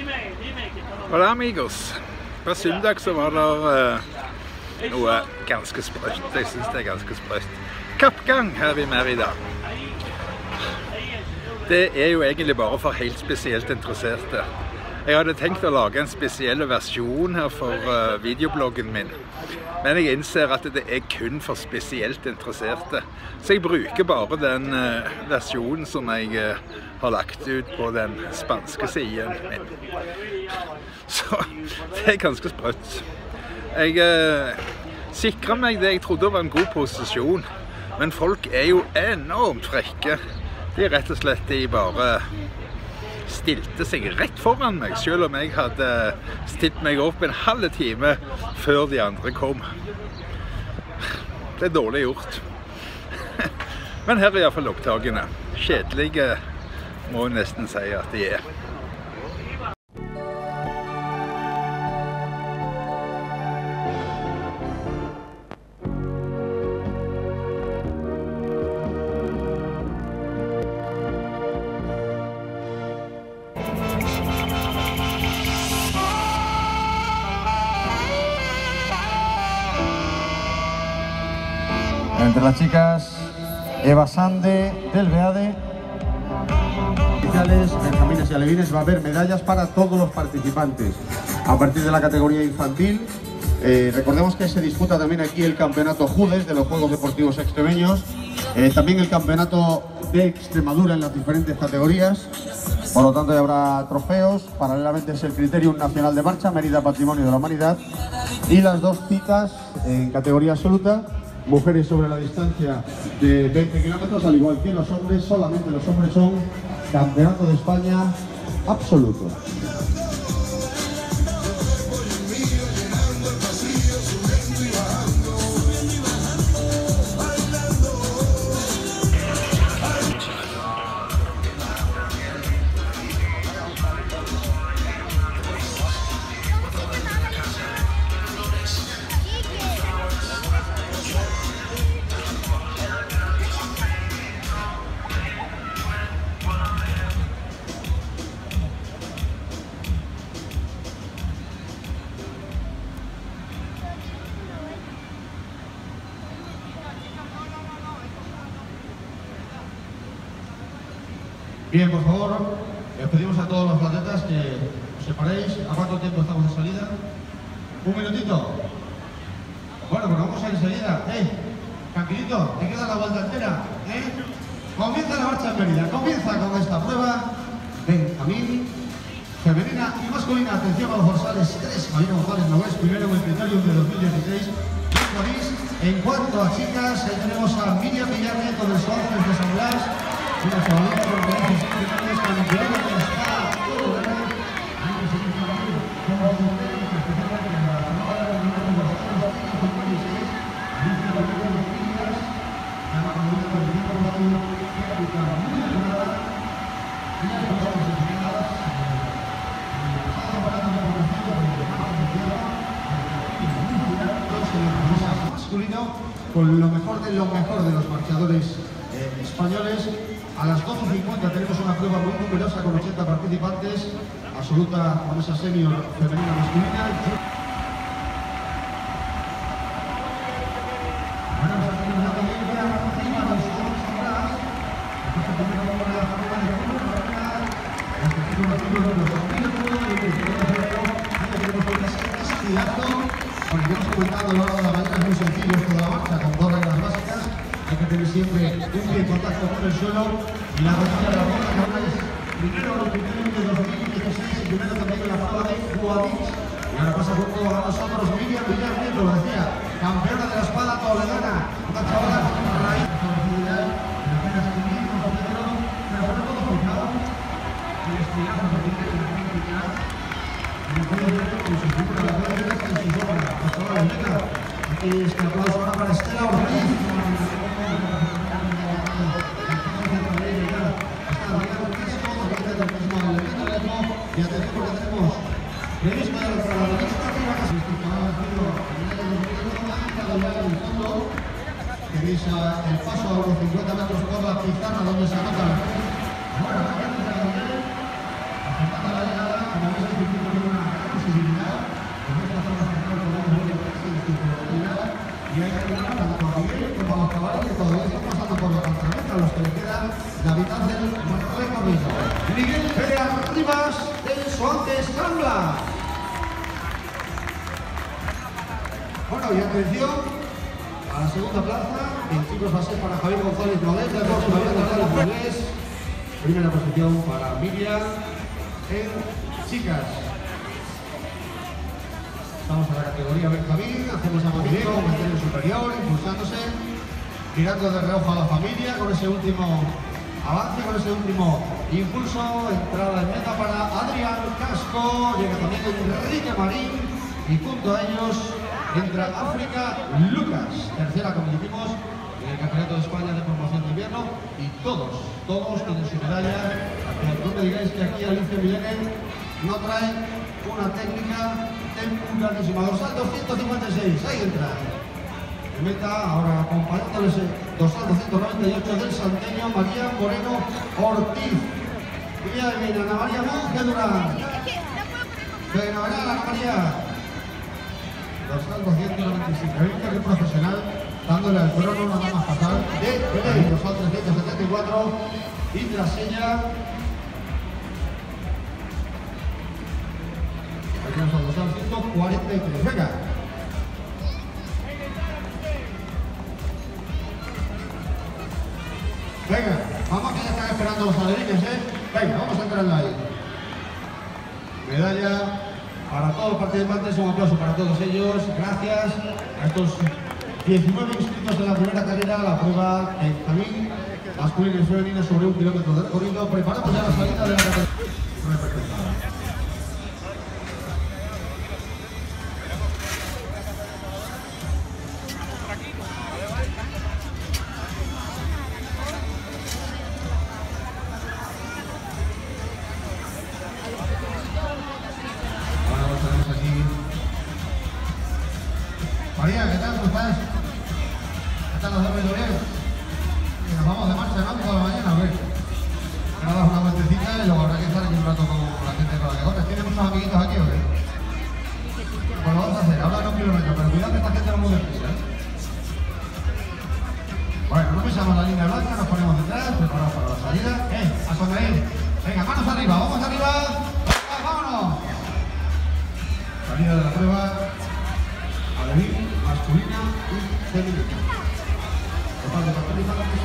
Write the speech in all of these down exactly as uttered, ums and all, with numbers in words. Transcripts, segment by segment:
Hola amigos. På søndag så var det uh, noe ganske sprøtt. Jeg synes det er ganske sprøtt. Kappgang har vi med i dag. Det er jo egentlig bare for helt spesielt interesserte. Jeg hadde tenkt å lage en spesiell versjon her for uh, videobloggen min. Men jeg innser at det er kun for spesielt interesserte. Så jeg bruker bare den uh, versjonen som jeg uh, har lagt ut på den spanske siden min. Så det er ganske sprøtt. Jeg uh, sikret meg det jeg trodde var en god posisjon. Men folk er jo enormt frekke. De rett og slett de bare stilte seg rett foran meg, selv om jeg hadde stilt meg opp en halv time før de andre kom. Det er dårlig gjort. Men her er i hvert fall opptakene. Kjedelige må jeg nesten si at de er. Entre las chicas, Eva Sande del Beade. Benjamines y alevines, va a haber medallas para todos los participantes. A partir de la categoría infantil, eh, recordemos que se disputa también aquí el campeonato Judes de los Juegos Deportivos Extremeños. Eh, también el campeonato de Extremadura en las diferentes categorías. Por lo tanto, ya habrá trofeos. Paralelamente es el Criterium Nacional de Marcha, Mérida Patrimonio de la Humanidad. Y las dos citas en categoría absoluta. Mujeres sobre la distancia de veinte kilómetros, al igual que los hombres, solamente los hombres son campeonato de España absoluto. Bien, por favor, les pedimos a todos los atletas que os separéis. ¿A cuánto tiempo estamos de salida? ¿Un minutito? Bueno, pues vamos a ir enseguida. ¡Eh! Tranquilito, hay que dar la vuelta entera. ¿Eh? Comienza la marcha en Mérida. Comienza con esta prueba. Benjamín, femenina y masculina. Atención a los dorsales tres. Marina González Nogués, primero en el Criterium de dos mil dieciséis. En cuanto a chicas, ahí tenemos a Miriam Villar Nieto del Ángeles de San Blas. Una chavalita con veinte centímetros, campeona de la espada, todo de ley. Antes de que como especialmente en la zona de los dos mil dieciséis, Alicia Rodríguez de Villas, la comunidad del equipo de la República muy ayudada, y las personas designadas, el pasado aparato de población de margen de tierra, el masculino, con lo mejor de lo mejor de los marchadores eh, españoles. A las doce cincuenta tenemos una prueba muy numerosa con ochenta participantes, absoluta con esa senior femenina masculina. Porque hemos comentado a lo largo de la mañana, es muy sencillo esto de la marcha, con dos reglas básicas. Hay que tener siempre un pie en contacto con el suelo y la rodilla de la bola que es primero en el Criterium de dos mil dieciséis y primero también en la prueba de Guadix. Y ahora pasa por todos a nosotros Miriam Villar Nieto, lo decía, campeona de la espada toledana, una chavala con raíz de facilidad, en apenas quinientos metros, pero sobre todo fijado, y estiramos aquí en la práctica, y el pueblo de Nieto, con su figura, la puede ver hasta en sus obras, hasta ahora en Meca. Aquí este aplauso ahora para Estela Ortiz. Y atención porque tenemos previsto para la revista que va a ser en el fondo. Tenéis el paso a unos cincuenta metros por la pizarra donde se anota la. Bueno, la llegada, como veis, Y hay que terminar tanto a Miguel como a los caballos que todavía están pasando por la pantaleta, a los que le queda la mitad del recorrido. Miguel Pérez Rivas del Soantes Rambla. Bueno, y atención a la segunda plaza, en chicos va a ser para Javier González Nolet, de dos Javier González Nolet. Primera posición para Miriam en chicas. Estamos en la categoría Benjamín, hacemos a movimiento, mantener superior, impulsándose, tirando de reojo a la familia con ese último avance, con ese último impulso. Entrada en meta para Adrián Casco, llega también Enrique Marín y junto a ellos entra África Lucas, tercera como dijimos en el Campeonato de España de Promoción de Invierno, y todos, todos tienen su medalla. No me digáis que aquí Alicia Vilene no trae una técnica tempranísima. Dorsal doscientos cincuenta y seis, ahí entra. En meta, ahora acompañándoles el dorsal doscientos noventa y ocho del Santeño, María Moreno Ortiz. Y ya viene Ana María Monge Durán. Fenomenal, Ana María. Dorsal doscientos noventa y cinco, el que profesional, dándole al crono nada más pasar de Belén. Dorsal trescientos setenta y cuatro y tras ella tenemos al dorsal ciento cuarenta y tres. Venga. Venga, vamos que ya están esperando los aderines, ¿eh? Venga, vamos a entrarla ahí. Medalla para todos los participantes, un aplauso para todos ellos. Gracias a estos diecinueve inscritos en la primera carrera, la prueba en Benjamín, masculina y femenina sobre un kilómetro de recorrido. Preparamos ya la salida de la categoría. María, ¿qué tal? ¿Cómo estás? ¿Qué tal? ¿Has dormido bien? Y nos vamos de marcha, ¿no? Toda la mañana, a ver. Ahora das una vueltecita y luego habrá que estar aquí un rato con la gente con la que corres. ¿Tienes muchos amiguitos aquí o qué? Pues lo vamos a hacer, ahora no kilómetros, pero cuidado que esta gente no mueve prisa, ¿eh? Bueno, no pisamos la línea blanca, nos ponemos detrás, preparados para la salida. ¡Eh! ¡A sonreír! Venga, manos arriba, vamos arriba. ¡Venga, vámonos! Salida de la prueba. Alevín, masculina y femenina. Total de participantes.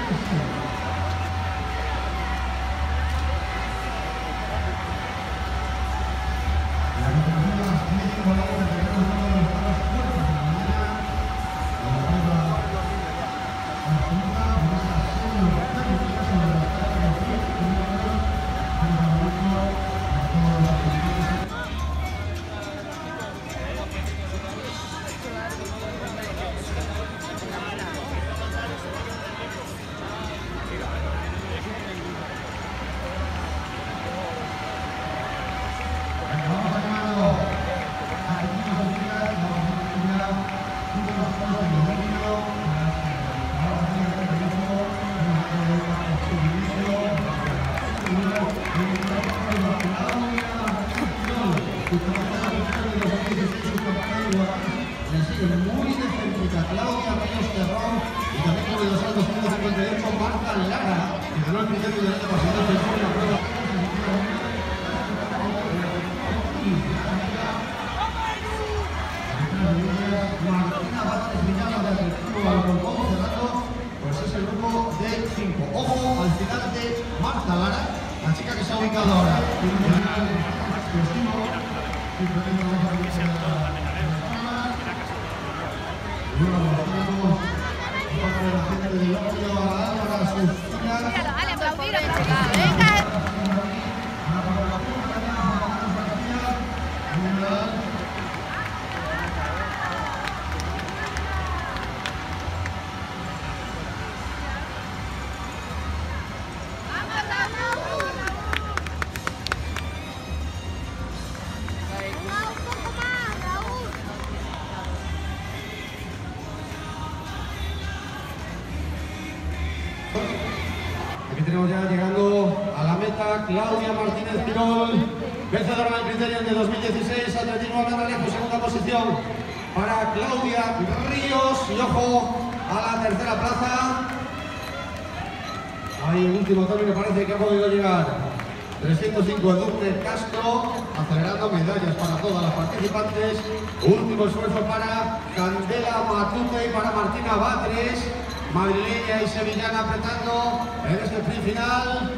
La categoría más cinco valores de cada uno de los estados fuertes de la mañana. La prueba masculina, con esa serie de técnicas sobre las tareas de los diez kilómetros, un favorito a todos los participantes. Muy de cerquita, Claudia Ríos Terrón y también con el dorsal doscientos cincuenta y ocho, Marta Lara, que ganó el primer del año pasado, que fue la prueba. Martina Vázquez Viñala de Atlético Alcorcón, cerrando, pues es el grupo de cinco. Ojo al final de Marta Lara, la chica que se ha ubicado ahora. Dale, aplaudir, aplaudir. Venga. Aquí tenemos ya llegando a la meta Claudia Martínez Tirol. Vencedora del criterio de dos mil dieciséis, atletismo Almendralejo, segunda posición para Claudia Ríos. Y ojo a la tercera plaza. Ahí el último término parece que ha podido llegar. trescientos cinco Edurne Castro, acelerando medallas para todas las participantes. Último esfuerzo para Candela Matute y para Martina Batres. Madrileña y sevillana apretando en este sprint final.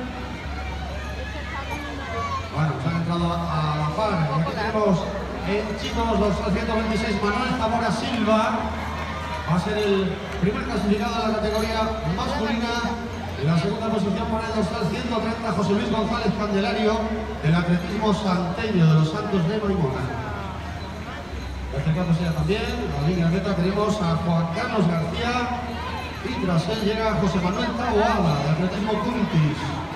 Bueno, se han entrado a la par. Aquí tenemos en chicos los trescientos veintiséis Manuel Zamora Silva. Va a ser el primer clasificado de la categoría masculina. En la segunda posición para el dorsal ciento treinta José Luis González Candelario del atletismo santeño de los Santos de Maimona. Acercándose ya también a la línea de meta tenemos a Juan Carlos García y tras él llega José Manuel Taboada de atletismo Cuntis.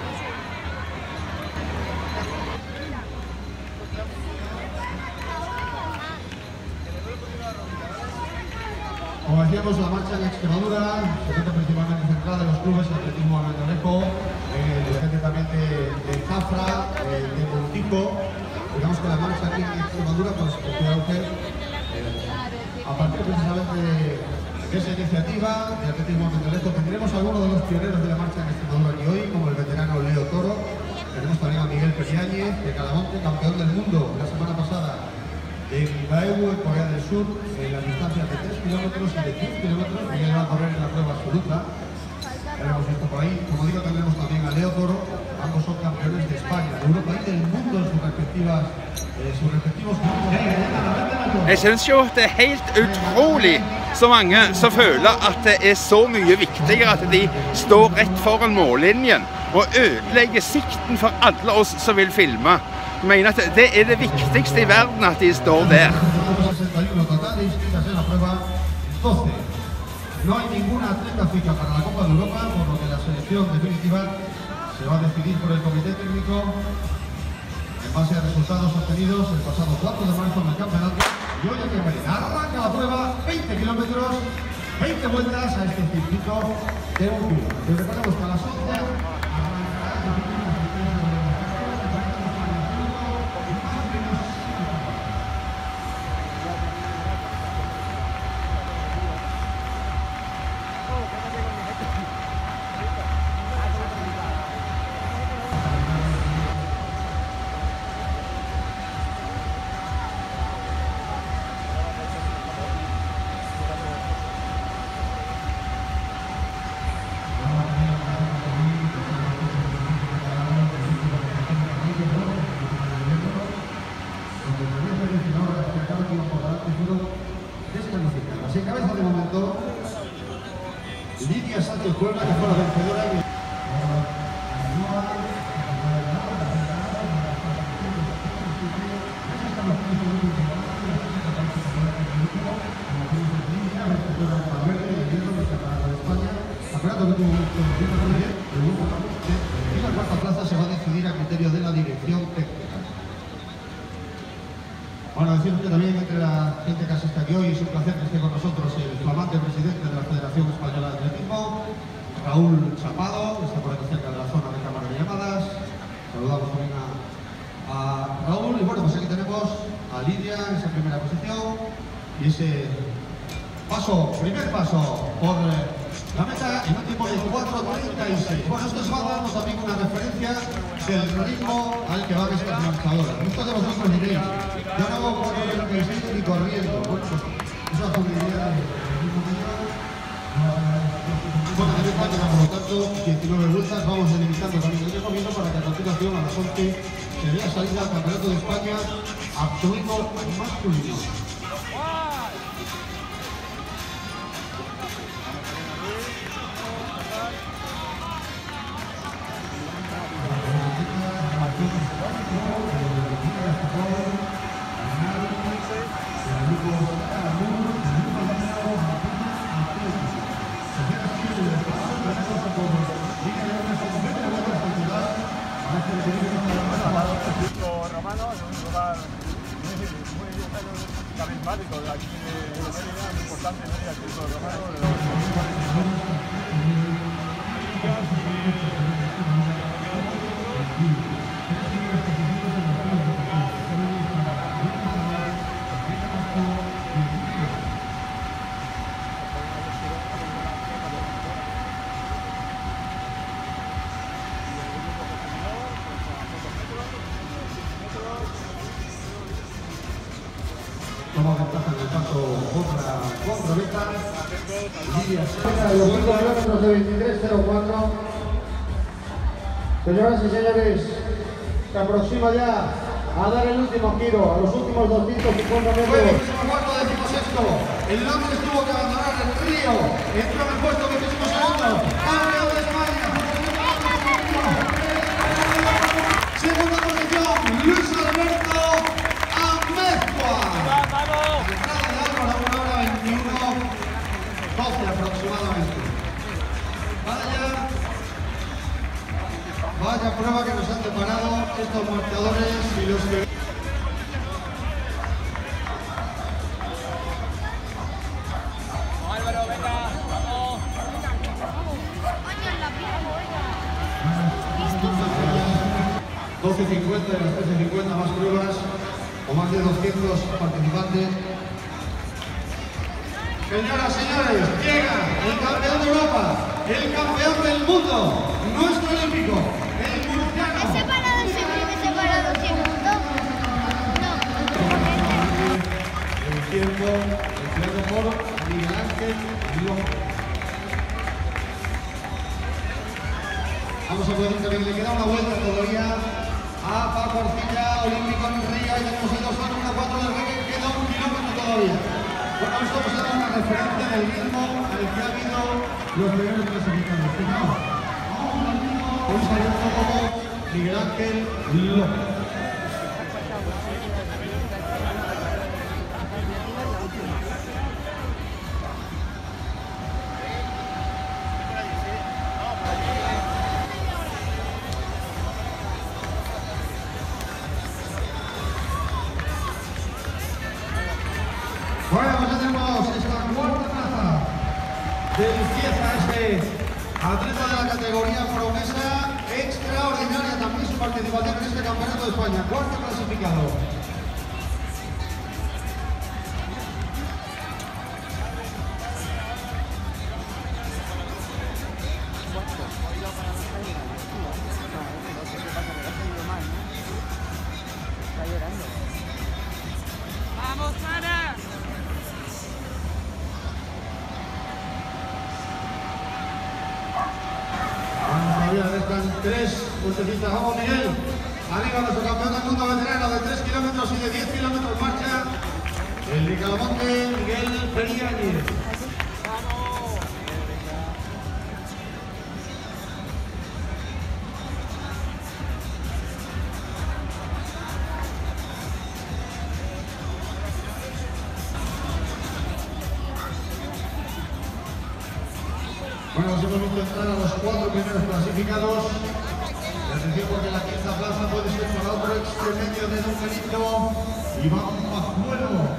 Como decíamos, la marcha en Extremadura se encuentra principalmente centrada en los clubes de atletismo Almendralejo, eh, gente también de, de Zafra, eh, de Montico. Digamos que la marcha aquí en Extremadura pues cogió auge eh, a partir precisamente de esa iniciativa de atletismo Almendralejo. Tendremos a algunos de los pioneros de la marcha en Extremadura aquí hoy, como el veterano Leo Toro. Tenemos también a Miguel Periáñez de Calamonte, campeón del mundo la semana pasada en Daegu, en Corea del Sur, en las distancias de tres kilómetros y de quince kilómetros, que va a correr en la prueba absoluta. Ya lo hemos visto por ahí. Como digo, tendremos también a Leo Toro. Ambos son campeones de España, de Europa y del mundo en sus respectivas, eh, sus respectivos grupos. Jeg synes jo det er helt utrolig så mange som føler at det er så mye viktigere at de står rett foran mållinjen og ødelegger sikten for alle oss som vil filme. Jeg mener at det er det viktigste i verden at de står der. No hay ninguna atleta fija para la Copa de Europa, por lo que la selección definitiva se va a decidir por el comité técnico en base a resultados obtenidos el pasado cuatro de marzo en el campeonato. Y hoy aquí en Medellín arranca la prueba, veinte kilómetros, veinte vueltas a este circuito de un kilómetro. Y recordemos que a las once arrancará descalificadas. En cabeza de momento, Lidia Sánchez Puebla, que fue la vencedora. Y... y la cuarta plaza se va a decidir a criterio de la dirección técnica. Bueno, deciros que también entre la gente que asiste aquí hoy es un placer que esté con nosotros el flamante presidente de la Federación Española de Atletismo, Raúl Chapado, que está por aquí cerca de la zona de cámara de llamadas. Saludamos también a, a Raúl. Y bueno, pues aquí tenemos a Lidia en esa primera posición y ese paso, primer paso por la meta en un tiempo de cuatro treinta y seis. Bueno, esto es va a darnos también una referencia del ritmo al que van estas marchadoras. Muchos de vosotros diréis, yo no hago cuatro treinta y seis ni corriendo. Bueno, pues esa posibilidad de ritmo mayor. Bueno, en España, por lo tanto, diecinueve vueltas, vamos delimitando también el recorrido para que a continuación a las once se dé la salida al Campeonato de España absoluto masculino. Romano, es un lugar muy, muy carismático de aquí de Mérida, muy importante en Mérida, el Circo Romano. toma ventaja en el paso contra Juan Proveta. Lidia Sena, los cinco kilómetros de veintitrés cero cuatro. Señoras y señores, se aproxima ya a dar el último giro, a los últimos doscientos cincuenta metros. Fue vigésimo cuarto, décimo sexto. El Londres tuvo que abandonar el río. Entró en el puesto vigésimo segundo. Campeón de España. Segunda posición, Luis Alberto Amezcua. La entrada de Álvaro a una hora veintiuno doce aproximadamente. Vaya, vaya prueba que nos han preparado estos marchadores y los que... Álvaro, venga, vamos. doce cincuenta de las trece cincuenta más pruebas, o más de doscientos participantes. Señoras y señores, llega el campeón de Europa, el campeón del mundo, nuestro olímpico, el murciano. ¿Me he separado siempre? ¿Me he separado siempre? No. No. El tiempo, empleado por Miguel Ángel López. Vamos a poder también, le queda una vuelta todavía a Paco Arcilla, olímpico en Río, y tenemos el dos número cuatro del Reque, queda un kilómetro todavía. Bueno, esto pues era una referencia del ritmo al que ha habido los primeros clasificados. Fijaos, un saludo como Miguel Ángel López. Bueno, pues ya tenemos esta cuarta plaza del Cieza, este atleta de la categoría promesa extraordinaria también su participación en este campeonato de España. Cuarto clasificado. ¡Vamos, Sara! Todavía restan tres vueltecitas. Vamos, Miguel. Arriba nuestro campeón del mundo veterano de tres kilómetros y de diez kilómetros marcha. El de Calamonte, Miguel Periáñez. Bueno, nos hemos visto entrar a los cuatro primeros clasificados. Y atención porque la quinta plaza puede ser para otro extremeño de Don Benito, Iván Pajuelo.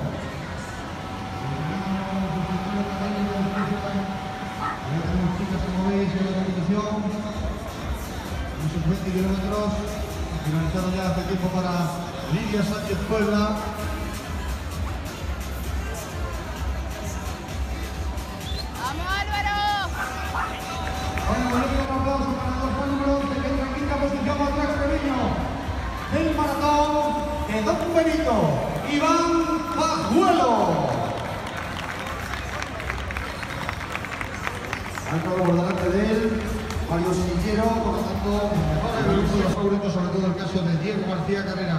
Ya tenemos chicas, como veis, en la competición. En sus veinte kilómetros. Finalizado ya hace tiempo para Lidia Sánchez Puebla. ¡Vamos, Álvaro! Bueno, un aplauso para los dos números de que en la quinta posición otro extremeño del maratón de Don Benito, Iván Pajuelo. Han estado por delante de él Mario Sillero, por lo tanto, mejor el grupo de los favoritos, sobre todo el caso de Diego García Carrera.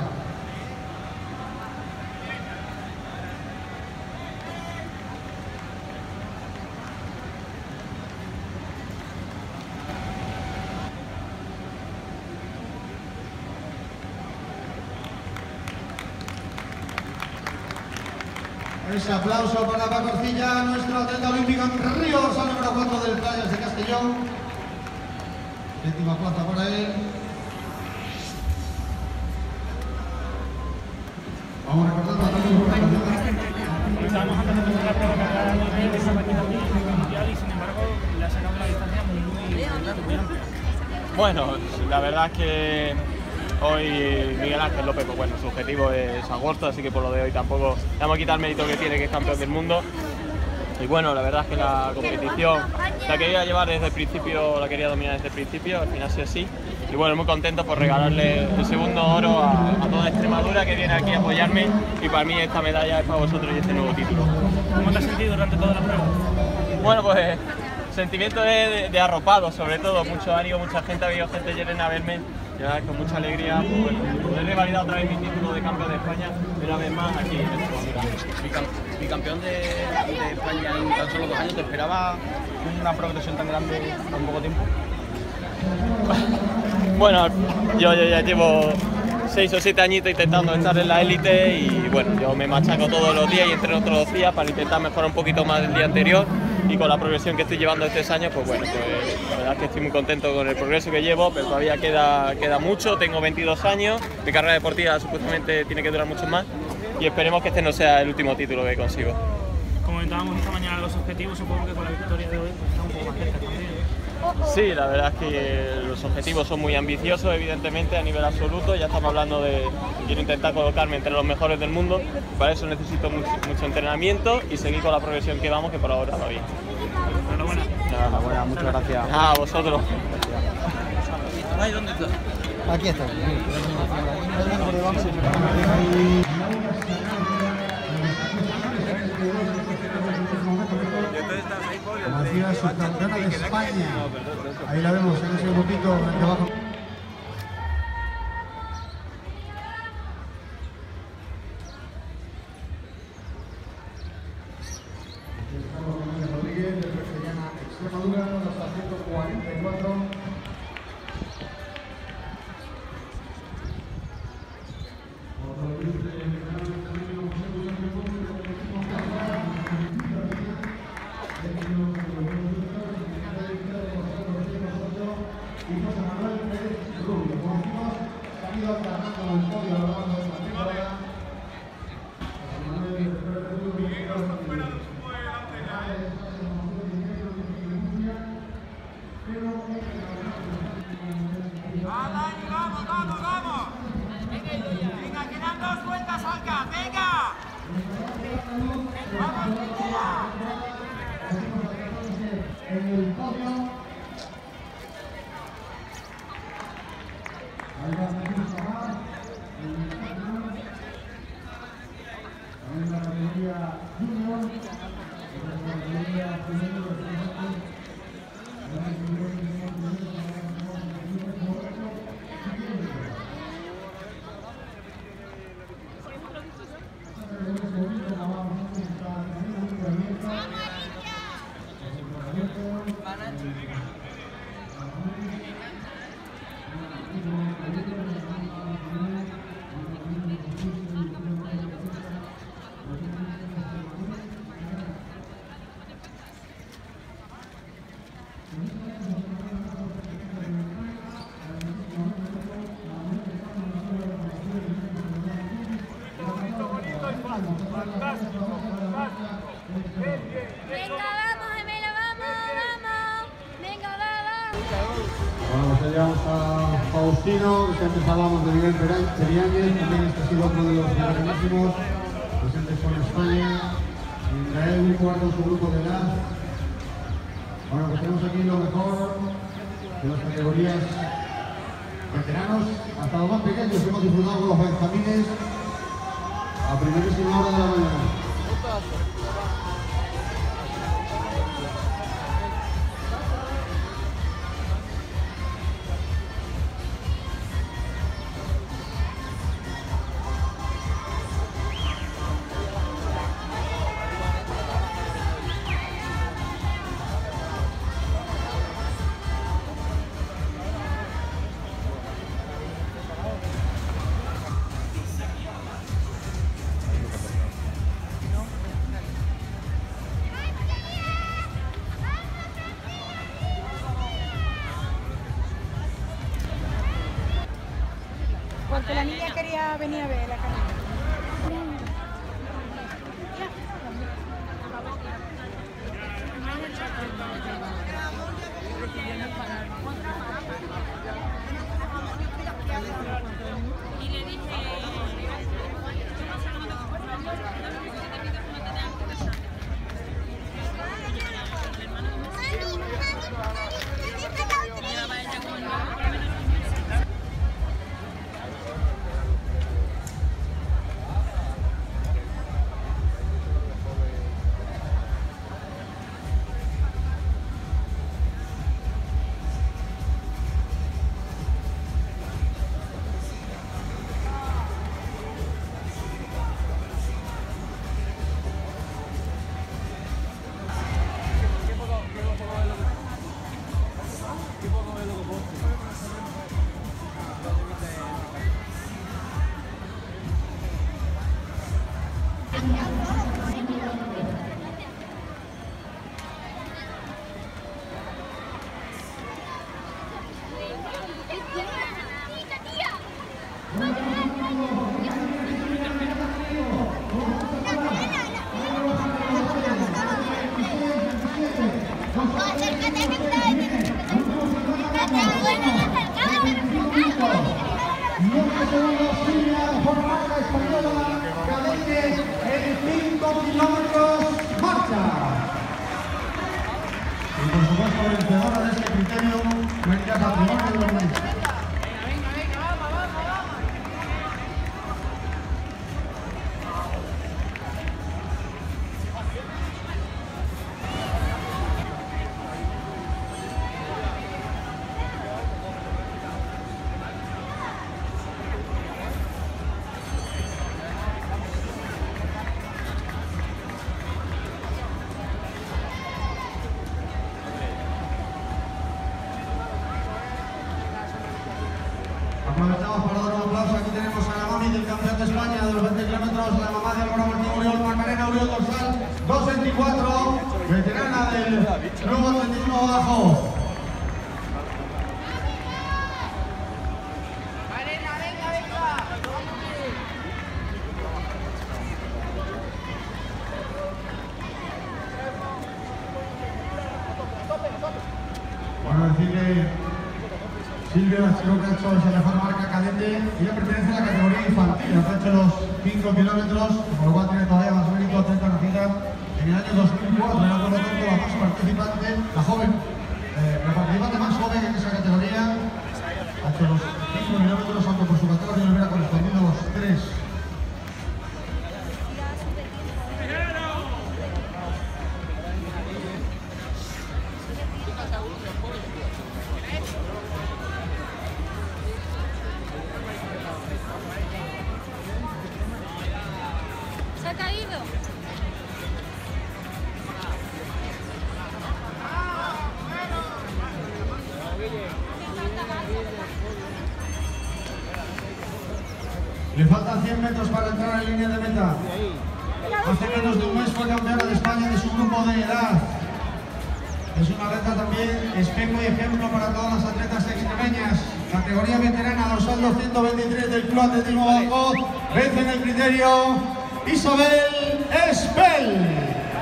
Ese aplauso para Paco Arcilla, nuestro atleta olímpico en Río, dorsal número cuatro del Playas de Castellón. Séptima plaza para él. Vamos recordando a todos los Estábamos antes de empezar la prueba cargada de esa máquina mundial y sin embargo le ha sacado una distancia muy, muy, muy amplia. Bueno, la verdad es que hoy Miguel Ángel López, pues bueno, su objetivo es agosto, así que por lo de hoy tampoco le vamos a quitar el mérito que tiene, que es campeón del mundo. Y bueno, la verdad es que la competición la quería llevar desde el principio, la quería dominar desde el principio, al final sí así. y bueno, muy contento por regalarle el segundo oro a, a toda Extremadura que viene aquí a apoyarme, y para mí esta medalla es para vosotros y este nuevo título. ¿Cómo te has sentido durante toda la prueba? Bueno, pues sentimiento de, de, de arropado, sobre todo, mucho ánimo, mucha gente, ha habido gente llena a verme, ya con mucha alegría, pues, bueno, poder revalidar otra vez mi título de campeón de España una vez más aquí en Extremadura. Bicampeón de, de España en tan solo dos años, ¿te esperaba una progresión tan grande en tan poco tiempo? Bueno, yo, yo ya llevo seis o siete añitos intentando estar en la élite y bueno, yo me machaco todos los días y entreno todos los días para intentar mejorar un poquito más del día anterior, y con la progresión que estoy llevando estos años, pues bueno, pues la verdad es que estoy muy contento con el progreso que llevo, pero todavía queda, queda mucho, tengo veintidós años, mi carrera deportiva supuestamente tiene que durar mucho más y esperemos que este no sea el último título que consigo. Comentábamos esta mañana los objetivos, supongo que con la victoria de hoy pues, está un poco más cerca también. Sí, la verdad es que los objetivos son muy ambiciosos, evidentemente, a nivel absoluto. Ya estamos hablando de quiero intentar colocarme entre los mejores del mundo. Para eso necesito mucho, mucho entrenamiento y seguir con la progresión que vamos, que por ahora va bien. Enhorabuena. Enhorabuena, muchas gracias. Ah, a vosotros. Ay, ¿dónde está? Aquí está. Matías, subcampeona de España. Ahí la vemos en ese grupito de abajo. Rodríguez de Extremadura, hasta ciento cuarenta y cuatro. Bueno, pues llegamos a Faustino, que antes hablábamos de Miguel Periáñez, también este ha sido otro de los primerísimos presentes con España. Israel, un cuarto en su grupo de edad. Bueno, pues tenemos aquí lo mejor de las categorías veteranos hasta los más pequeños que hemos disfrutado con los benjamines a primerísima hora de la mañana. Porque la niña quería venir a ver la canilla. Y le dije... vencedora de este criterio, María Patrimonio de la Humanidad. Aprovechamos para dar un aplauso. Aquí tenemos a la mami del campeón de España de los veinte kilómetros, la mamá de Álvaro Martín Uriol, Macarena Uriol Dorsal, dos veinticuatro, veterana del nuevo atletismo bajo. Bueno, decirle Silvia, la chica que ha hecho esa mejor marca cadete, ella pertenece a la categoría infantil, ha hecho los cinco kilómetros, por lo cual tiene todavía más mérito, atenta nacida en el año dos mil cuatro, era por lo tanto la más participante, la joven, eh, la participante más joven en esa categoría, ha hecho los cinco kilómetros, aunque por su categoría le hubiera correspondido los tres. ¿Se ha caído? Le faltan cien metros para entrar en línea de meta. Hace menos de un mes fue campeona de España de su grupo de edad. Es una atleta también espejo y ejemplo para todas las atletas extremeñas. Categoría veterana, dorsal doscientos veintitrés del Club Atletismo Bajo. Vence en el criterio Isabel Espel.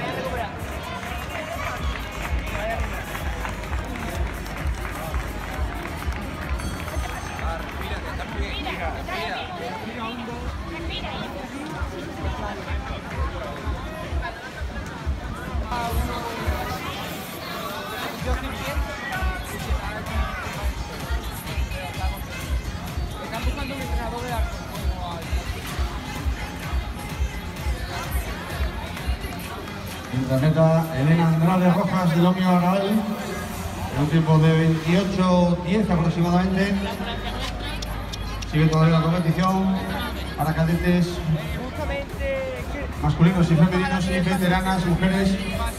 En la meta, Elena Andrade Rojas del Omnio Arael, en un tiempo de veintiocho diez aproximadamente. Sigue todavía la competición para cadetes masculinos y femeninos y veteranas, mujeres.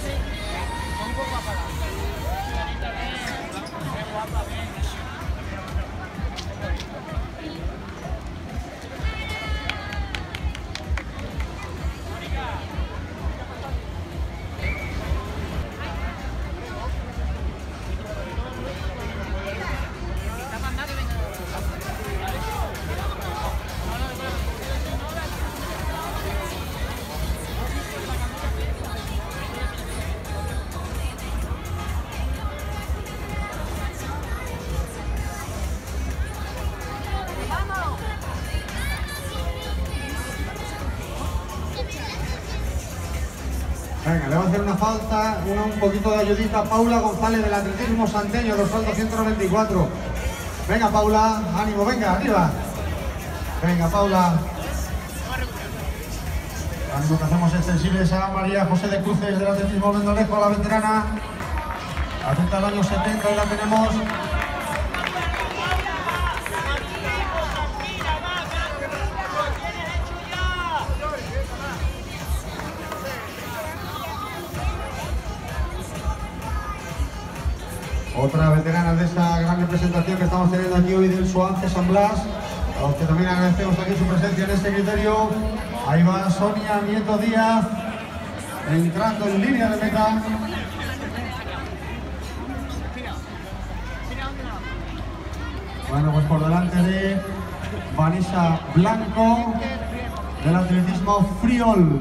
Venga, le va a hacer una falta, una, un poquito de ayudita a Paula González del atletismo santeño, dorsal doscientos veinticuatro. Venga, Paula, ánimo, venga, arriba. Venga, Paula. Ánimo que hacemos extensibles a María José de Cruces del atletismo Vendolejo, la veterana. Atenta al año setenta y la tenemos. Otra veterana de esta gran representación que estamos teniendo aquí hoy del Suance San Blas, a los que también agradecemos aquí su presencia en este criterio. Ahí va Sonia Nieto Díaz, entrando en línea de meta. Bueno, pues por delante de Vanessa Blanco, del atletismo Friol.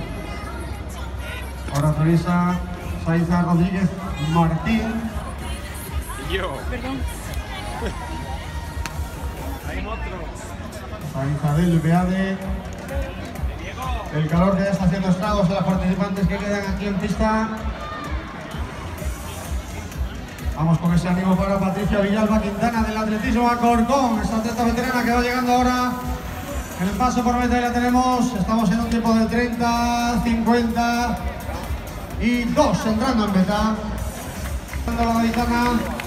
Ahora Teresa Saiza Rodríguez Martín. Yo. Perdón. Hay otro. San Isabel Beade. El calor que ya está haciendo estragos a las participantes que quedan aquí en pista. Vamos con ese ánimo para Patricia Villalba Quintana del atletismo Alcorcón, esta atleta veterana que va llegando ahora en el paso por meta y la tenemos. Estamos en un tiempo de treinta, cincuenta y dos entrando en meta. La gaditana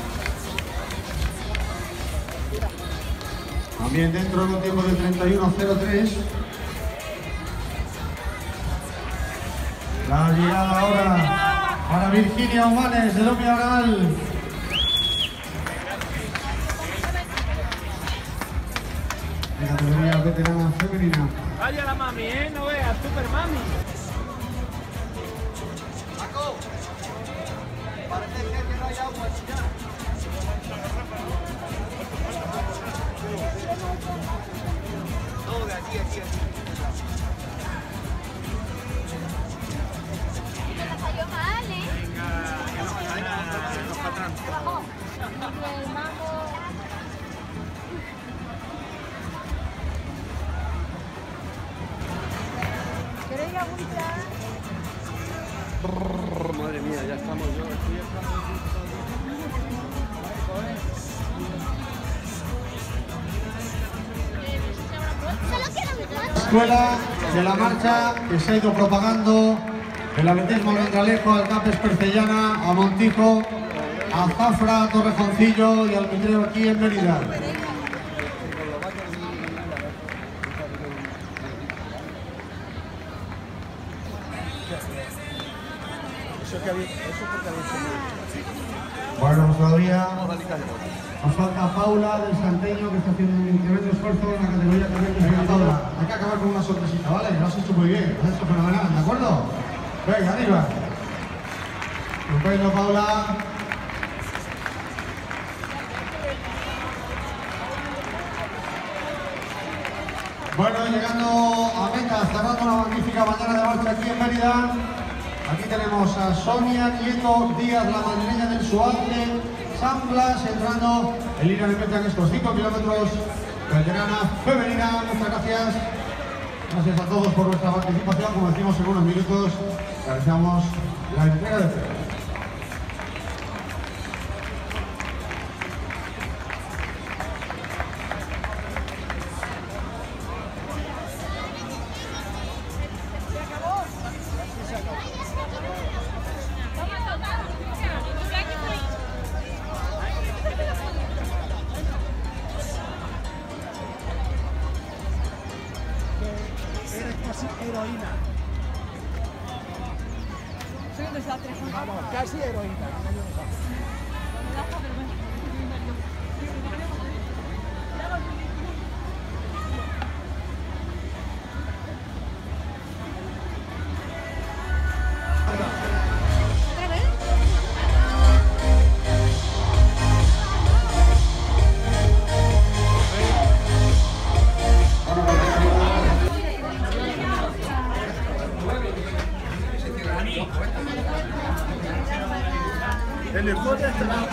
también dentro de un tiempo de treinta y uno cero tres. La llegada ahora para Virginia Humanes de Lope Aral. En categoría veterana femenina. Vaya la mami, ¿eh? No veas, super mami. Paco, parece ser que no hay agua ya. No, de aquí, aquí, aquí. Me salió mal, ¿eh? El mambo. ¿Queréis agüita? Madre mía, ya estamos yo aquí. Escuela de la marcha que se ha ido propagando el atletismo al Vendralejo, al Capes Percellana, a Montijo, a Zafra, a Torrejoncillo y al Mitreo aquí en Mérida. Bueno, pues todavía nos falta Paula del Santeño, que está haciendo un tremendo esfuerzo en la categoría que viene Paula. Hay que acabar con una sorpresita, ¿vale? Lo has hecho muy bien, lo has hecho fenomenal, ¿de acuerdo? Venga, arriba. Estupendo, Paula. Bueno, llegando a meta, cerrando una magnífica mañana de marcha aquí en Mérida. Aquí tenemos a Sonia Nieto Díaz, la madrileña del Suárez, San Blas, entrando en línea de meta en estos cinco kilómetros. Veterana femenina, muchas gracias. Gracias a todos por vuestra participación. Como decimos, en unos minutos realizamos la entrega de premios. Heroína. Soy un desastre. Vamos, casi heroína. En el juego de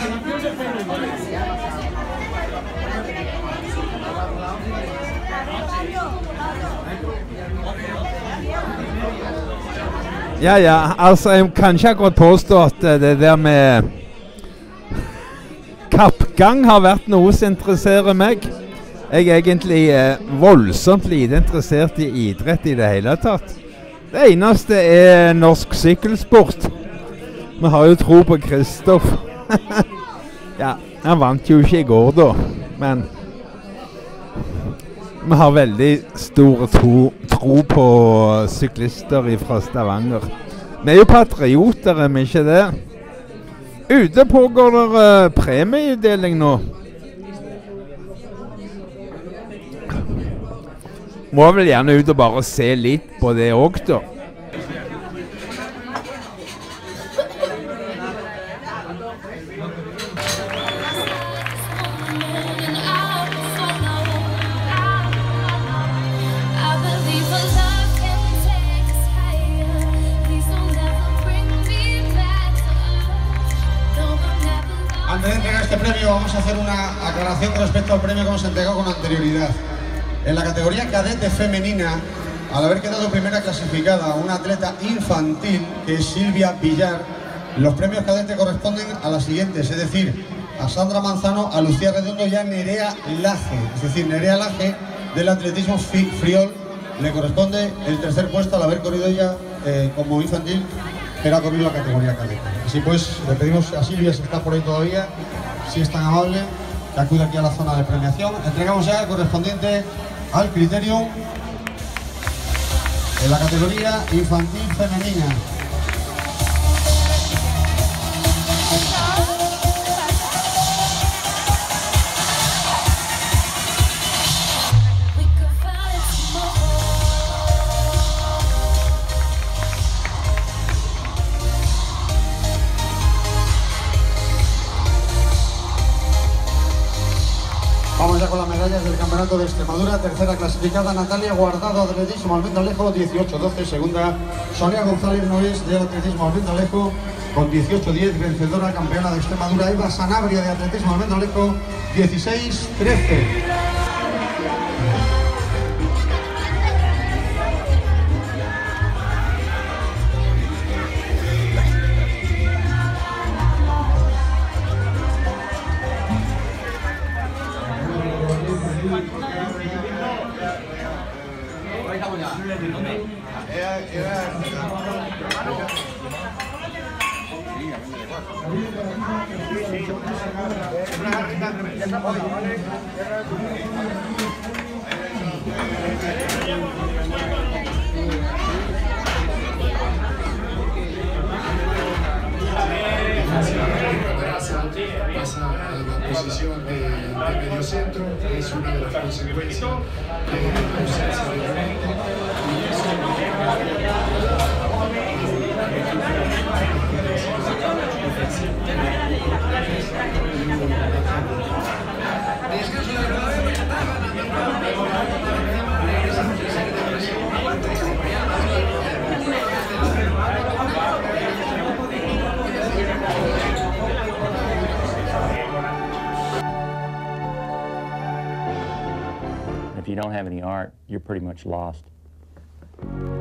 Ja, ja, altså jeg kan ikke akkurat påstå at det der med kappgang har vært noe som interesserer meg. Jeg er egentlig eh, voldsomt lite interessert i idrett i det hele tatt. Det eneste er norsk sykkelsport. Vi har jo tro på Kristoff. Ja, han vant jo ikke i går da, men vi har veldig stor tro, tro på syklister fra Stavanger. Vi er jo patrioter, er vi ikke det? Ute pågår det uh, premieutdeling nå. Må vel gjerne ut og bare se litt på det også da. Antes de entregar este premio vamos a hacer una aclaración respecto al premio que hemos entregado con anterioridad. En la categoría cadete femenina, al haber quedado primera clasificada una atleta infantil, que es Silvia Villar, Los premios cadete corresponden a las siguientes, es decir, a Sandra Manzano, a Lucía Redondo y a Nerea Laje. Es decir, Nerea Laje del atletismo friol le corresponde el tercer puesto al haber corrido ella eh, como infantil, pero ha corrido la categoría cadete. Así pues, le pedimos a Silvia, si está por ahí todavía, si es tan amable, que acude aquí a la zona de premiación. Entregamos ya el correspondiente al criterio en la categoría infantil femenina. Vamos ya con las medallas del Campeonato de Extremadura. Tercera clasificada, Natalia Guardado, atletismo Almendalejo, dieciocho doce. Segunda, Sonia González Noes, de atletismo Almendalejo, con dieciocho diez. Vencedora, campeona de Extremadura, Eva Sanabria, de atletismo Almendalejo, dieciséis trece. Pasa a la posición de, de medio centro, que es una de las consecuencias de la ausencia de talento, y eso If you don't have any art, you're pretty much lost.